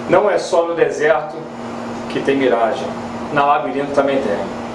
Não é só no deserto que tem miragem, na Labirinto também tem.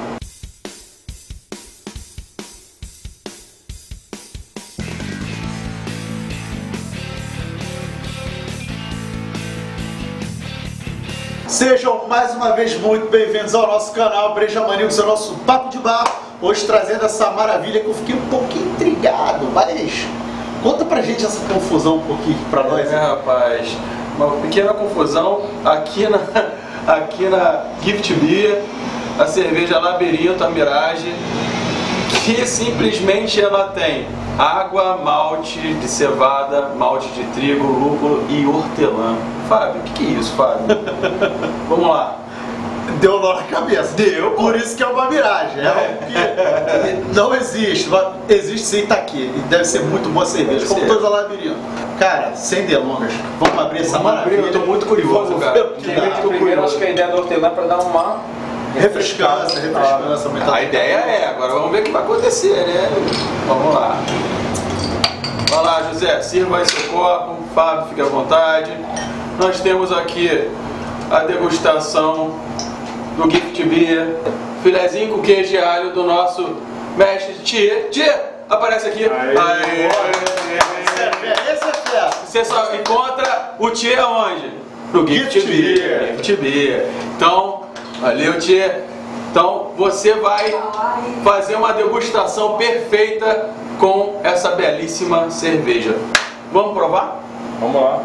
Sejam mais uma vez muito bem-vindos ao nosso canal Breja Maníacos, ao nosso Papo de Bar. Hoje trazendo essa maravilha que eu fiquei um pouquinho intrigado, mas conta pra gente essa confusão um pouquinho pra nós. Rapaz, uma pequena confusão aqui na Gift Beer, a cerveja Labirinto, a Mirage, que simplesmente ela tem água, malte de cevada, malte de trigo, lúpulo e hortelã. Fábio, o que é isso, Fábio? Vamos lá. Deu nó na cabeça. Deu. Por isso que é uma miragem. Não existe. Existe sim, tá aqui. E deve ser muito boa cerveja, como toda Labirinto. Cara, sem delongas, vamos abrir essa maravilha. Eu tô muito curioso, cara. Primeiro, acho que a ideia do hortelã é para dar uma refrescância. A ideia é, agora vamos ver o que vai acontecer, né? Vamos lá. Vai lá, José, sirva aí seu copo. Fábio, fique à vontade. Nós temos aqui a degustação do Gift Beer, filezinho com queijo e alho do nosso mestre Tia. Tia, aparece aqui. Aê. Esse é fé. Você só encontra o Tia onde? No Gift Beer. Gift Beer. Então, valeu, Tia. Então, você vai fazer uma degustação perfeita com essa belíssima cerveja. Vamos provar? Vamos lá.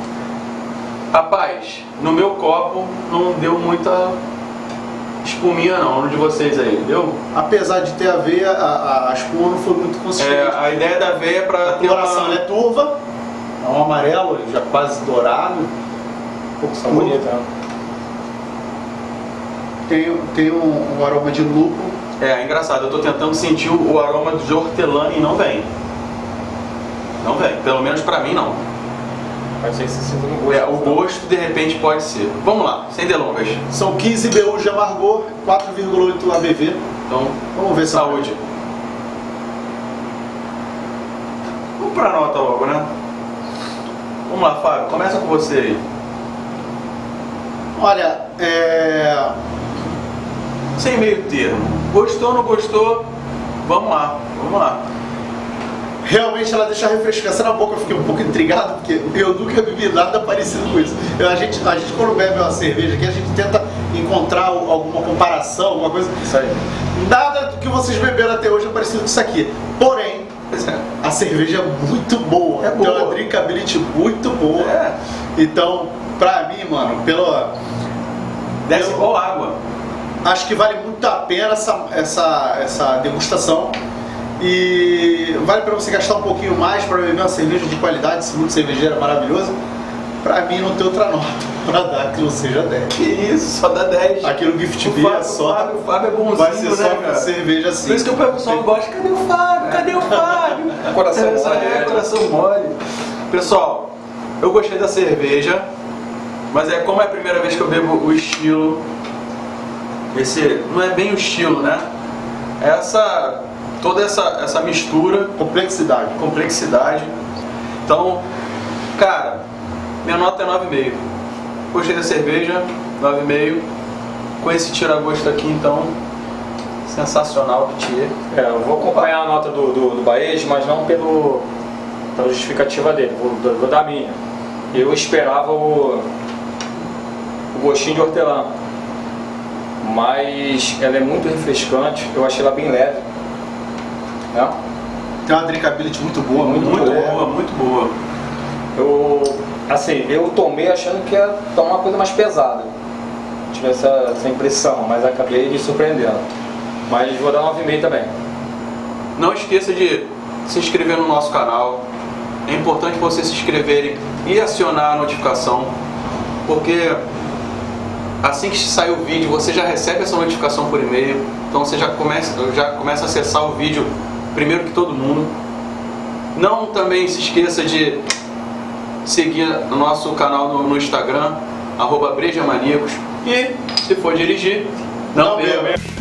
Rapaz, no meu copo não deu muita espuminha não, no de vocês aí, deu? Apesar de ter aveia, a espuma não foi muito consistente. A ideia da aveia é para ter coloração, ela é turva, é um amarelo, já quase dourado. Um pouco bonita, né? Tem um aroma de lúpulo. É engraçado, eu tô tentando sentir o aroma de hortelã e não vem. Não vem, pelo menos pra mim não. Pode ser que você sinta no gosto. O gosto de repente pode ser. Vamos lá, sem delongas. São 15 BU de amargor, 4,8 ABV. Então, vamos ver. Saúde. Vamos pra nota logo, né? Vamos lá, Fábio, começa com você aí. Olha, sem meio termo. Gostou ou não gostou? Vamos lá, vamos lá. Realmente ela deixa a refrescância na boca, eu fiquei um pouco intrigado, porque eu nunca bebi nada parecido com isso. A gente quando bebe uma cerveja aqui, a gente tenta encontrar alguma comparação, alguma coisa. Isso aí. Nada do que vocês beberam até hoje é parecido com isso aqui. Porém, a cerveja é muito boa. É boa. Tem uma drinkability muito boa. É. Então, pra mim, mano, desce igual água. Acho que vale muito a pena essa degustação. E vale para você gastar um pouquinho mais para beber uma cerveja de qualidade, esse mundo cervejeiro é maravilhoso. Pra mim não tem outra nota pra dar que não seja 10. Que isso, só dá 10. Aqui no Gift Beer é só. O Fábio é bonzinho, vai ser só né, cara? cerveja assim. Por isso que o pessoal gosta. Cadê o Fábio? Cadê o Fábio? Coração mole. Coração mole. Pessoal, eu gostei da cerveja, mas como é a primeira vez que eu bebo o estilo, esse não é bem o estilo, né? Toda essa mistura, complexidade. Então, cara, minha nota é 9,5. Gostei da cerveja, 9,5. Com esse tira-gosto aqui, então, sensacional do Tia. Eu vou acompanhar a nota do Baez, mas não pela justificativa dele, vou dar a minha. Eu esperava o gostinho de hortelã, mas ela é muito refrescante, eu achei ela bem leve. Tem uma drinkability muito boa, muito boa. Eu tomei achando que ia tomar uma coisa mais pesada. Tive essa impressão, mas acabei me surpreendendo. Mas vou dar 9,5 também. Não esqueça de se inscrever no nosso canal. É importante vocês se inscreverem e acionar a notificação, porque assim que sair o vídeo, você já recebe essa notificação por e-mail. Então você já começa a acessar o vídeo primeiro que todo mundo. Não também se esqueça de seguir o nosso canal no Instagram, @brejamaníacos. E se for dirigir, não beba.